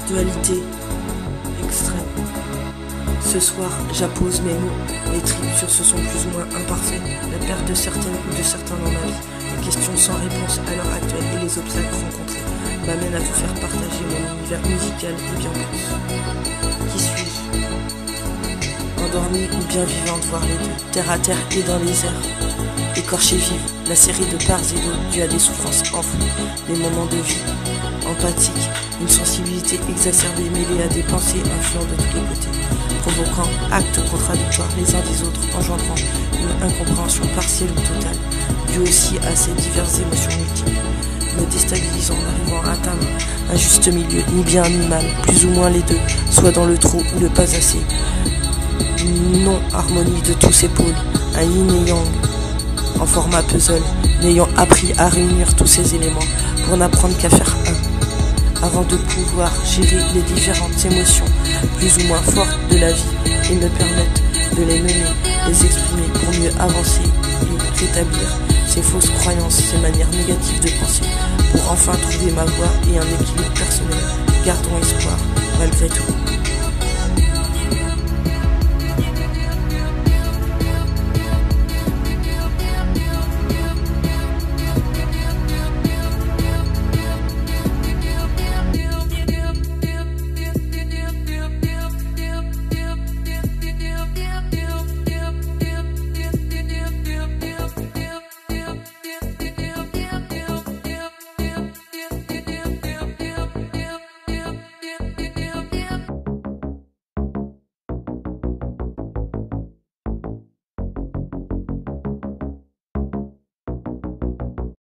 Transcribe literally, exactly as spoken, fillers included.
Dualité extrême. Ce soir, j'appose mes mots, mes tripes sur ce son plus ou moins imparfait, la perte de certaines ou de certains dans ma vie, les questions sans réponse à l'heure actuelle et les obstacles rencontrés m'amènent à vous faire partager mon univers musical et bien plus. Qui suis-je? Endormie ou bien vivante, voir les deux, terre à terre et dans les airs. Écorchée vive, la série de parts et d'autres dues à des souffrances enfouies, des moments de vie, empathique, une sensibilité exacerbée mêlée à des pensées influant de tous les côtés, provoquant actes contradictoires les uns des autres, engendrant une incompréhension partielle ou totale, due aussi à ces diverses émotions multiples, me déstabilisant, n'arrivant à atteindre un juste milieu, ni bien ni mal, plus ou moins les deux, soit dans le trop ou le pas assez, non-harmonie de tous ces pôles, un yin et yang, en format puzzle, n'ayant appris à réunir tous ces éléments pour n'apprendre qu'à faire un, avant de pouvoir gérer les différentes émotions plus ou moins fortes de la vie et me permettre de les mener, les exprimer pour mieux avancer et rétablir ces fausses croyances, ces manières négatives de penser, pour enfin trouver ma voie et un équilibre personnel. Gardons espoir malgré tout.